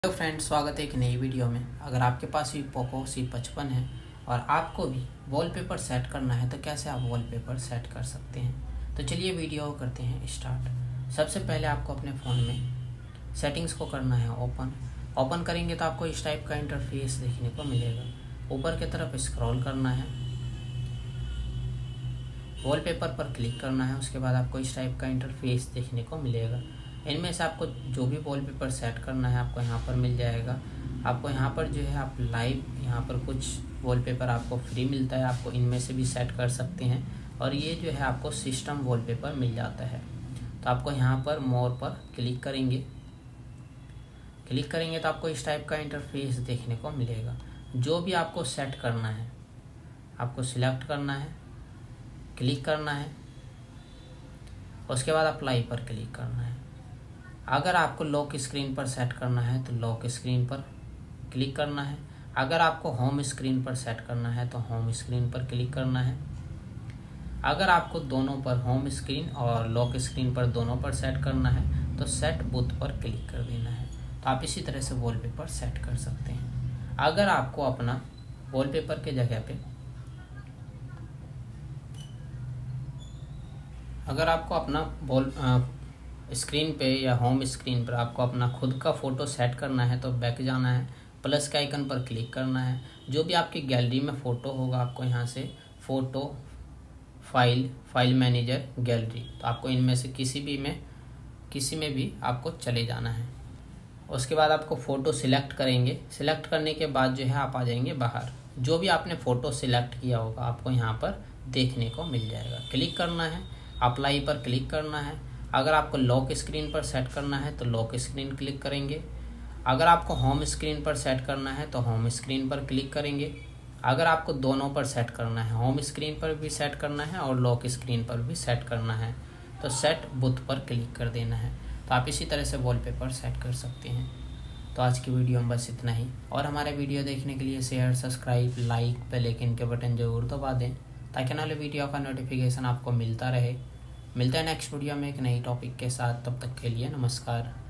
Hello friends, स्वागत है एक नई वीडियो में। अगर आपके पास भी पोको C55 है और आपको भी वॉलपेपर सेट करना है तो कैसे आप वॉलपेपर सेट कर सकते हैं। तो चलिए वीडियो करते हैं स्टार्ट। सबसे पहले आपको अपने फ़ोन में सेटिंग्स को करना है ओपन करेंगे तो आपको इस टाइप का इंटरफेस देखने को मिलेगा। ऊपर की तरफ स्क्रॉल करना है, वॉलपेपर पर क्लिक करना है। उसके बाद आपको इस टाइप का इंटरफेस देखने को मिलेगा। इनमें से आपको जो भी वॉलपेपर सेट करना है आपको यहाँ पर मिल जाएगा। आपको यहाँ पर जो है आप लाइव यहाँ पर कुछ वॉलपेपर आपको फ्री मिलता है, आपको इनमें से भी सेट कर सकते हैं। और ये जो है आपको सिस्टम वॉलपेपर मिल जाता है। तो आपको यहाँ पर मोर पर क्लिक करेंगे तो आपको इस टाइप का इंटरफेस देखने को मिलेगा। जो भी आपको सेट करना है आपको सिलेक्ट करना है, क्लिक करना है, उसके बाद अप्लाई पर क्लिक करना है। अगर आपको लॉक स्क्रीन पर सेट करना है तो लॉक स्क्रीन पर क्लिक करना है। अगर आपको होम स्क्रीन पर सेट करना है तो होम स्क्रीन पर क्लिक करना है। अगर आपको दोनों पर होम स्क्रीन और लॉक स्क्रीन पर दोनों पर सेट करना है तो सेट बोथ पर क्लिक कर देना है। तो आप इसी तरह से वॉलपेपर सेट कर सकते हैं। अगर आपको अपना वॉलपेपर के जगह पे अगर आपको अपना स्क्रीन पे या होम स्क्रीन पर आपको अपना खुद का फ़ोटो सेट करना है तो बैक जाना है, प्लस के आइकन पर क्लिक करना है। जो भी आपकी गैलरी में फ़ोटो होगा आपको यहाँ से फ़ोटो, फाइल मैनेजर, गैलरी, तो आपको इनमें से किसी में भी आपको चले जाना है। उसके बाद आपको फ़ोटो सिलेक्ट करेंगे। सिलेक्ट करने के बाद जो है आप आ जाएंगे बाहर। जो भी आपने फ़ोटो सिलेक्ट किया होगा आपको यहाँ पर देखने को मिल जाएगा। क्लिक करना है, अप्लाई पर क्लिक करना है। अगर आपको लॉक स्क्रीन पर सेट करना है तो लॉक स्क्रीन क्लिक करेंगे। अगर आपको होम स्क्रीन पर सेट करना है तो होम स्क्रीन पर क्लिक करेंगे। अगर आपको दोनों पर सेट करना है, होम स्क्रीन पर भी सेट करना है और लॉक स्क्रीन पर भी सेट करना है, तो सेट बोथ पर क्लिक कर देना है। तो आप इसी तरह से वॉलपेपर सेट कर सकते हैं। तो आज की वीडियो में बस इतना ही। और हमारे वीडियो देखने के लिए share, subscribe, like, bell icon के बटन जरूर दबा दें ताकि आने वाले वीडियो का नोटिफिकेशन आपको मिलता रहे। मिलते हैं नेक्स्ट वीडियो में एक नई टॉपिक के साथ। तब तक के लिए नमस्कार।